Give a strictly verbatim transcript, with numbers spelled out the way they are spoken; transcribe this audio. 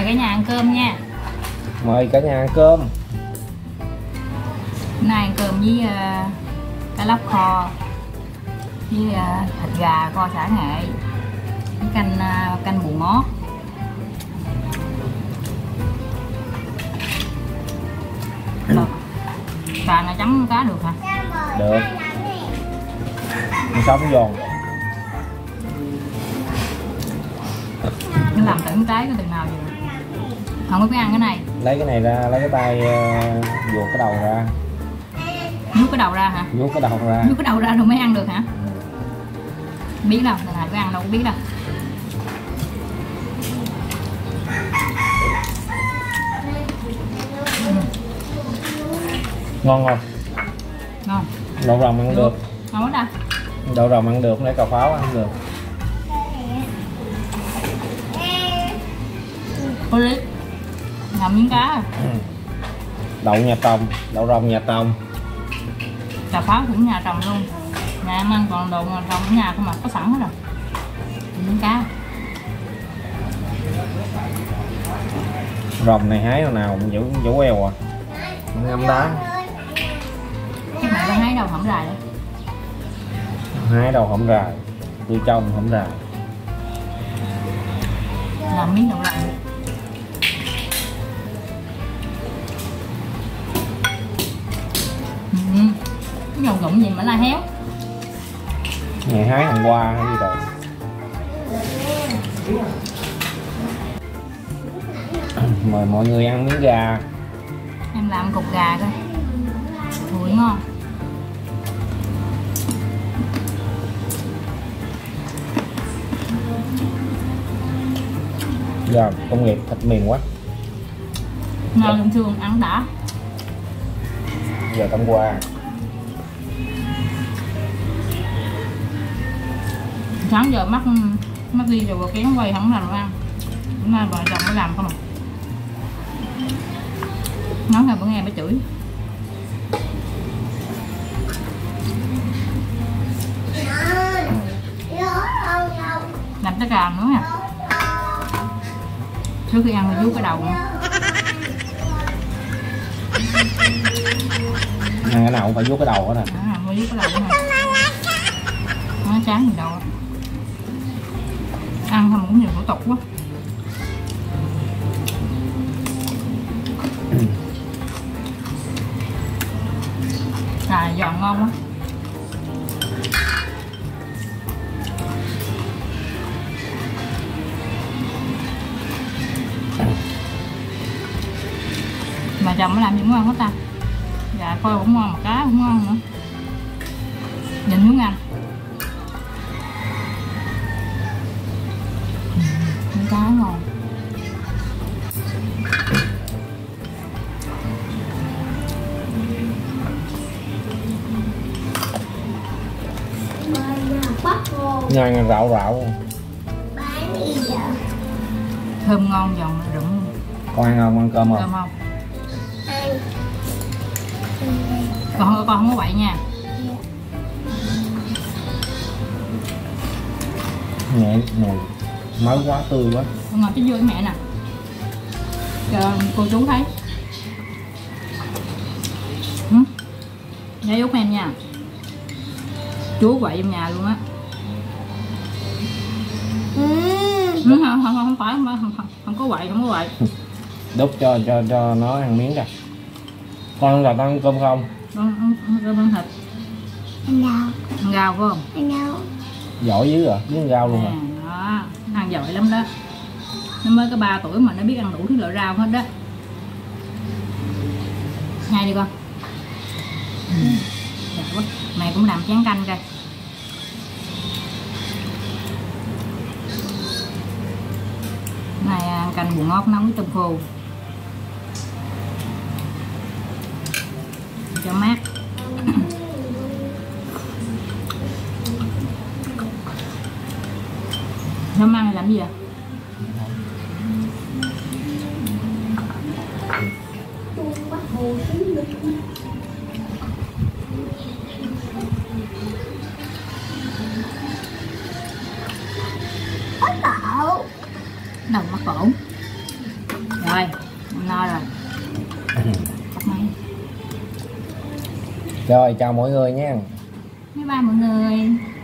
cả nhà ăn cơm nha. Mời cả nhà ăn cơm. Hôm nay ăn cơm với uh, cá lóc kho, với uh, thịt gà kho xả nghệ, với canh uh, canh bù mót. Được. Bà là chấm cá được hả? Được. Sống giòn. Nó làm tưởng trái có từ nào vậy? Không có biết ăn cái này. Lấy cái này ra, lấy cái tay uh, vuột cái đầu ra. Vuốt cái đầu ra hả? Vuốt cái đầu ra. Vuốt cái đầu ra rồi mới ăn được hả? Biết đâu, lần này có ăn đâu có biết đâu. Ngon không? Ngon. Đậu rồng ăn được. Ngon quá ta. Đậu rồng ăn được, lấy cà pháo ăn được. Cô đi. Làm miếng cá. Đậu nhà Tòng, đậu rồng nhà Tòng. Cà pháo cũng nhà trồng luôn. Nhà em ăn còn đồ nhà trồng ở nhà không mà có sẵn hết rồi. Miếng cá. Rồng này hái hồi nào cũng giữ giữ eo à. Ngâm đá. Cái này có hái đâu hổng rài đó. Hái đâu không rài. Tôi trông không rài. Làm miếng đậu rài. Ừ. Cái dầu rụng gì mà la héo. Ngày hái hôm qua hay gì rồi. Mời mọi người ăn miếng gà. Em làm cục gà coi. Thủi ngon. Giờ công nghiệp thịt miền quá. Ngon hơn xương ăn đã. Giờ tăm qua. Sáng giờ mắc mắc đi rồi kén quay không làm ăn. Hôm nay vợ chồng mới làm không à. Nói là bữa nghe mới chửi. Làm tới càm nữa nha. Trước khi ăn thì vuốt cái đầu nữa. Ăn cái nào cũng phải vuốt cái đầu hết nè. À, vuốt cái đầu nữa. Nó chán gì đâu. Ăn không cũng nhiều thủ tục quá. Cà giòn ngon quá. Mà chồng mới làm gì ngon hết ta. Dạ coi cũng ngon mà cá cũng ngon nữa. Nhìn muốn ăn. Miếng cá ngon. Nhai rạo rạo. Thơm ngon giòn rụng. Con ăn không? Ăn cơm không? Cơm không? Con, con không có quậy nha. Nhẹ mùi mới quá, tươi quá. Con ngồi cái vô với mẹ nè. Cho cô chú thấy. Ừ. Nhớ út em nha. Chú quậy trong nhà luôn á. Ừ. Không, không, không, không phải, không, không, không, không có quậy, không có quậy. Đút cho cho cho nó ăn miếng kìa. Con là ăn cơm không? Con ăn cơm ăn thịt. Ăn rau. Ăn rau phải không? Ăn rau. Giỏi dữ rồi, biết ăn rau luôn à, à. Đó, nó ăn giỏi lắm đó. Nó mới có ba tuổi mà nó biết ăn đủ thứ loại rau hết đó. Nhai đi con. Ừ. Dạ quá. Mày cũng làm chén canh coi. Này canh bù ngót nấu với tôm khô. Cho mát. Nó ăn làm gì vậy? Ốc đậu. Đầu mắc cổ. Mày. Rồi chào mọi người nha. Bye bye mọi người.